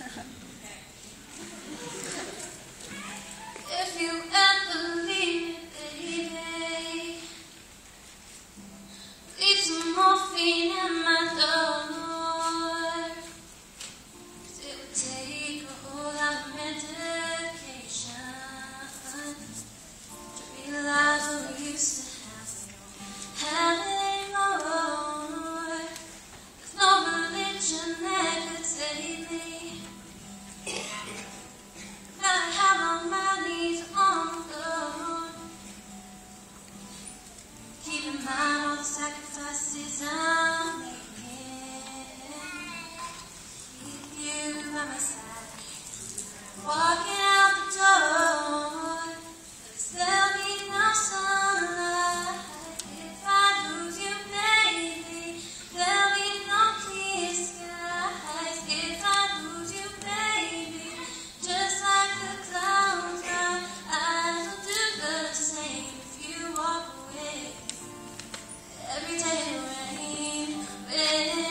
If you ever leave me, baby, leave some morphine in my door. 'Cause it would take a whole lot of medication to realize what we used to have anymore. There's no religion that could save me. Gotta have on my knees on the floor. Keep in mind all the sacrifices I'm making. Keep you by my side. Walking out the door. There'll be no sunlight. If I lose you, baby, there'll be no clear skies. If I lose you, baby, just like the clouds, my eyes will do the same if you walk away. Every day rain, rain.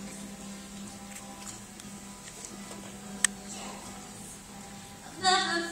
I've never